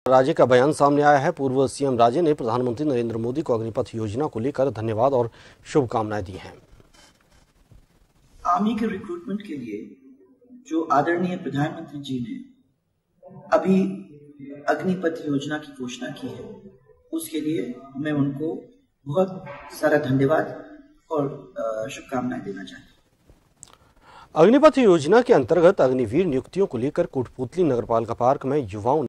राजे का बयान सामने आया है। पूर्व सीएम राजे ने प्रधानमंत्री नरेंद्र मोदी को अग्निपथ योजना को लेकर धन्यवाद और शुभकामनाएं दी हैं। आर्मी के रिक्रूटमेंट के लिए जो आदरणीय प्रधानमंत्री जी ने अभी अग्निपथ योजना की घोषणा की है, उसके लिए मैं उनको बहुत सारा धन्यवाद और शुभकामनाएं देना चाहता हूँ। अग्निपथ योजना के अंतर्गत अग्निवीर नियुक्तियों को लेकर कोटपूतली नगरपालिका पार्क में युवाओं